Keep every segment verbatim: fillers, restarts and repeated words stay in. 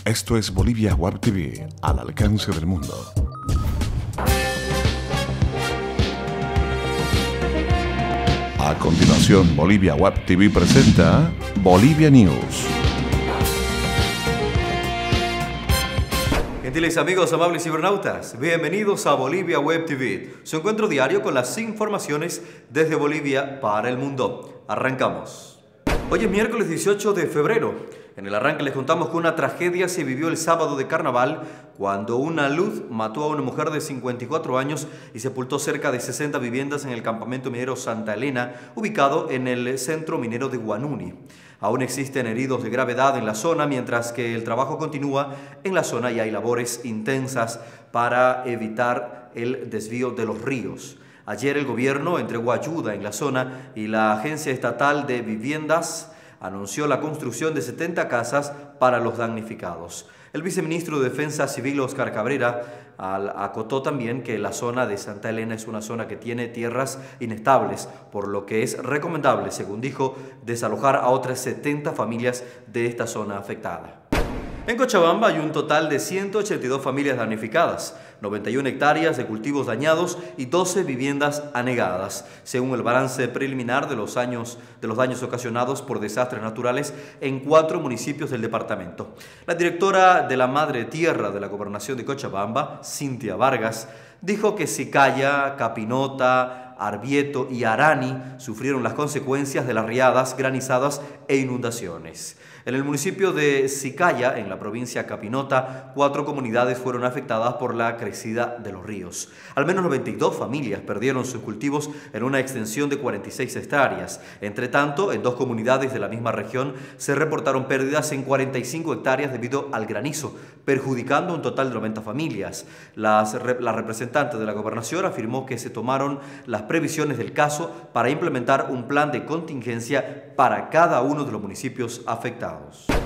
Esto es Bolivia Web T V, al alcance del mundo. A continuación, Bolivia Web T V presenta Bolivia News. Gentiles amigos, amables cibernautas, bienvenidos a Bolivia Web T V, su encuentro diario con las informaciones desde Bolivia para el mundo. Arrancamos. Hoy es miércoles dieciocho de febrero. En el arranque les contamos que una tragedia se vivió el sábado de carnaval cuando una luz mató a una mujer de cincuenta y cuatro años y sepultó cerca de sesenta viviendas en el campamento minero Santa Elena, ubicado en el centro minero de Huanuni. Aún existen heridos de gravedad en la zona, mientras que el trabajo continúa en la zona y hay labores intensas para evitar el desvío de los ríos. Ayer el gobierno entregó ayuda en la zona y la Agencia Estatal de Viviendas anunció la construcción de setenta casas para los damnificados. El viceministro de Defensa Civil, Oscar Cabrera, acotó también que la zona de Santa Elena es una zona que tiene tierras inestables, por lo que es recomendable, según dijo, desalojar a otras setenta familias de esta zona afectada. En Cochabamba hay un total de ciento ochenta y dos familias damnificadas, noventa y una hectáreas de cultivos dañados y doce viviendas anegadas, según el balance preliminar de los, años, de los daños ocasionados por desastres naturales en cuatro municipios del departamento. La directora de la Madre Tierra de la Gobernación de Cochabamba, Cintia Vargas, dijo que Sicaya, Capinota, Arbieto y Arani sufrieron las consecuencias de las riadas, granizadas e inundaciones. En el municipio de Sicaya, en la provincia Capinota, cuatro comunidades fueron afectadas por la crecida de los ríos. Al menos noventa y dos familias perdieron sus cultivos en una extensión de cuarenta y seis hectáreas. Entre tanto, en dos comunidades de la misma región se reportaron pérdidas en cuarenta y cinco hectáreas debido al granizo, perjudicando un total de noventa familias. Las, la representante de la gobernación afirmó que se tomaron las previsiones del caso para implementar un plan de contingencia para cada uno de los municipios afectados.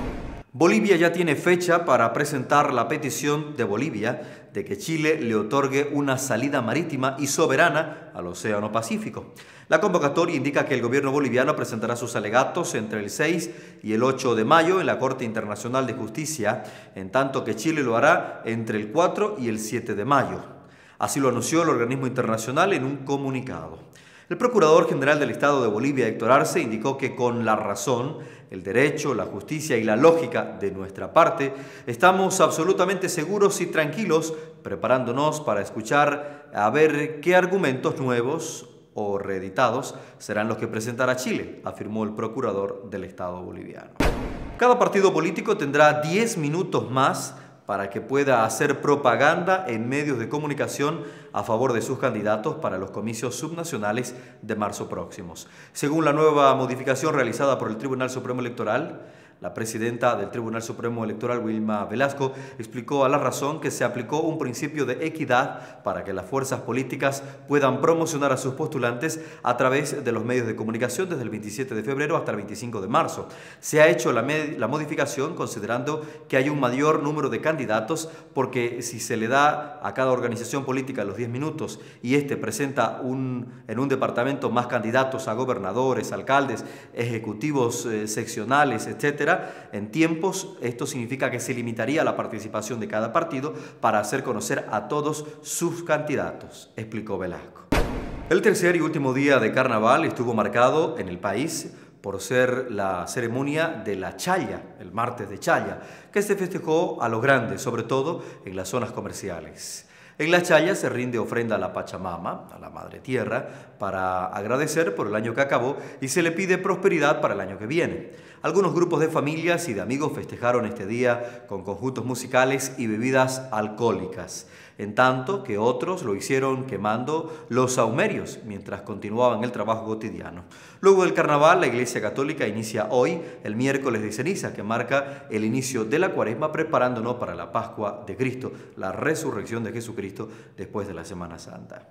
Bolivia ya tiene fecha para presentar la petición de Bolivia de que Chile le otorgue una salida marítima y soberana al Océano Pacífico. La convocatoria indica que el gobierno boliviano presentará sus alegatos entre el seis y el ocho de mayo en la Corte Internacional de Justicia, en tanto que Chile lo hará entre el cuatro y el siete de mayo. Así lo anunció el organismo internacional en un comunicado. El Procurador General del Estado de Bolivia, Héctor Arce, indicó que con la razón, el derecho, la justicia y la lógica de nuestra parte, estamos absolutamente seguros y tranquilos, preparándonos para escuchar a ver qué argumentos nuevos o reeditados serán los que presentará Chile, afirmó el Procurador del Estado boliviano. Cada partido político tendrá diez minutos más para que pueda hacer propaganda en medios de comunicación a favor de sus candidatos para los comicios subnacionales de marzo próximos. Según la nueva modificación realizada por el Tribunal Supremo Electoral, la presidenta del Tribunal Supremo Electoral, Wilma Velasco, explicó a La Razón que se aplicó un principio de equidad para que las fuerzas políticas puedan promocionar a sus postulantes a través de los medios de comunicación desde el veintisiete de febrero hasta el veinticinco de marzo. Se ha hecho la, la modificación considerando que hay un mayor número de candidatos, porque si se le da a cada organización política los diez minutos y este presenta un, en un departamento más candidatos a gobernadores, alcaldes, ejecutivos eh, seccionales, etcétera, en tiempos, esto significa que se limitaría la participación de cada partido para hacer conocer a todos sus candidatos, explicó Velasco. El tercer y último día de carnaval estuvo marcado en el país por ser la ceremonia de la Chaya, el martes de Chaya, que se festejó a lo grande, sobre todo en las zonas comerciales. En la Chaya se rinde ofrenda a la Pachamama, a la Madre Tierra, para agradecer por el año que acabó y se le pide prosperidad para el año que viene. Algunos grupos de familias y de amigos festejaron este día con conjuntos musicales y bebidas alcohólicas, en tanto que otros lo hicieron quemando los sahumerios mientras continuaban el trabajo cotidiano. Luego del carnaval, la Iglesia Católica inicia hoy el miércoles de ceniza, que marca el inicio de la cuaresma, preparándonos para la Pascua de Cristo, la resurrección de Jesucristo después de la Semana Santa.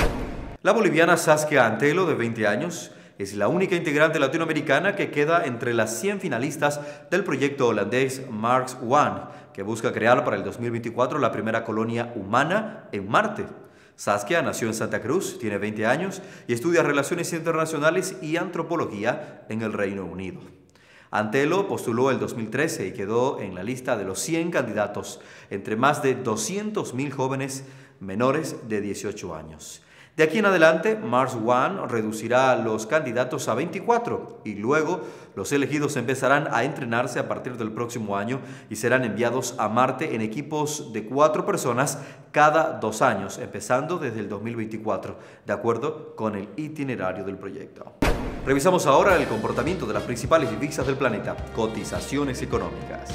La boliviana Saskia Antelo, de veinte años, es la única integrante latinoamericana que queda entre las cien finalistas del proyecto holandés Mars One, que busca crear para el dos mil veinticuatro la primera colonia humana en Marte. Saskia nació en Santa Cruz, tiene veinte años y estudia Relaciones Internacionales y Antropología en el Reino Unido. Antelo postuló el dos mil trece y quedó en la lista de los cien candidatos entre más de doscientos mil jóvenes menores de dieciocho años. De aquí en adelante, Mars One reducirá los candidatos a veinticuatro y luego los elegidos empezarán a entrenarse a partir del próximo año y serán enviados a Marte en equipos de cuatro personas cada dos años, empezando desde el dos mil veinticuatro, de acuerdo con el itinerario del proyecto. Revisamos ahora el comportamiento de las principales divisas del planeta, cotizaciones económicas.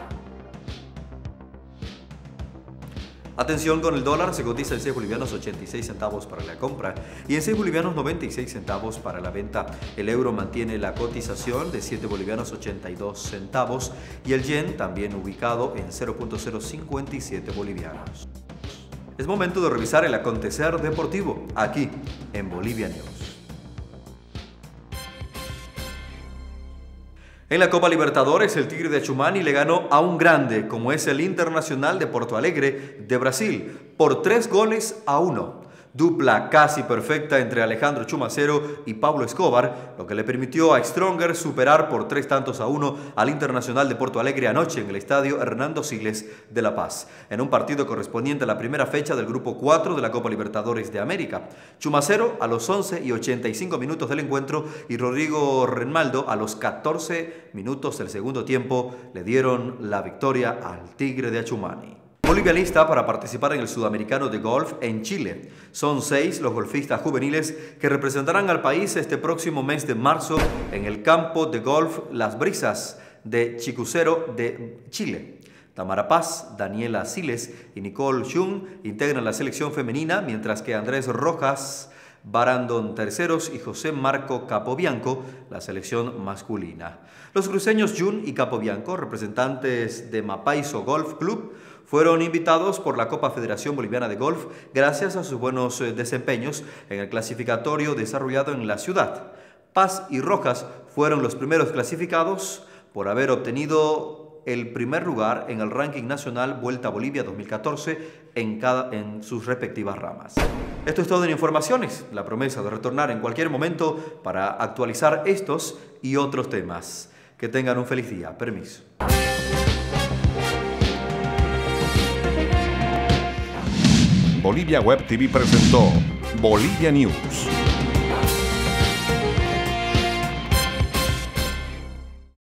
Atención con el dólar, se cotiza en seis bolivianos ochenta y seis centavos para la compra y en seis bolivianos noventa y seis centavos para la venta. El euro mantiene la cotización de siete bolivianos ochenta y dos centavos y el yen también ubicado en cero punto cero cincuenta y siete bolivianos. Es momento de revisar el acontecer deportivo aquí en Bolivia News. En la Copa Libertadores, el Tigre de Achumani le ganó a un grande, como es el Internacional de Porto Alegre de Brasil, por tres goles a uno. Dupla casi perfecta entre Alejandro Chumacero y Pablo Escobar, lo que le permitió a Stronger superar por tres tantos a uno al Internacional de Porto Alegre anoche en el estadio Hernando Siles de La Paz, en un partido correspondiente a la primera fecha del Grupo cuatro de la Copa Libertadores de América. Chumacero a los once y ochenta y cinco minutos del encuentro y Rodrigo Renaldo a los catorce minutos del segundo tiempo le dieron la victoria al Tigre de Achumani. Bolivia lista para participar en el Sudamericano de Golf en Chile. Son seis los golfistas juveniles que representarán al país este próximo mes de marzo en el campo de golf Las Brisas de Chicucero de Chile. Tamara Paz, Daniela Siles y Nicole Jung integran la selección femenina, mientras que Andrés Rojas, Barandón Terceros y José Marco Capobianco, la selección masculina. Los cruceños Jun y Capobianco, representantes de Mapaiso Golf Club, fueron invitados por la Copa Federación Boliviana de Golf gracias a sus buenos desempeños en el clasificatorio desarrollado en la ciudad. Paz y Rojas fueron los primeros clasificados por haber obtenido el primer lugar en el ranking nacional Vuelta a Bolivia dos mil catorce en, cada, en sus respectivas ramas. Esto es todo en informaciones, la promesa de retornar en cualquier momento para actualizar estos y otros temas. Que tengan un feliz día. Permiso. Bolivia Web T V presentó Bolivia News.